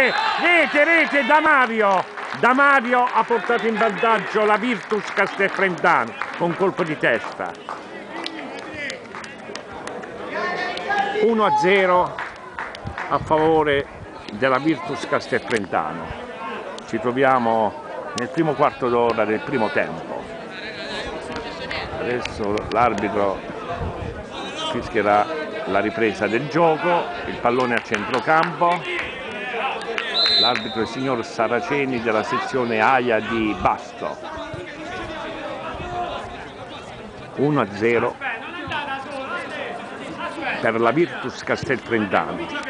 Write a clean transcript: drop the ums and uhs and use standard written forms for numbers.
rete da Mario ha portato in vantaggio la Virtus Castelfrentano con colpo di testa. 1-0 a favore della Virtus Castelfrentano. Ci troviamo nel primo quarto d'ora del primo tempo. Adesso l'arbitro fischierà la ripresa del gioco, il pallone a centrocampo. L'arbitro è il signor Saraceni della sezione AIA di Basto. 1-0 per la Virtus Castelfrentano.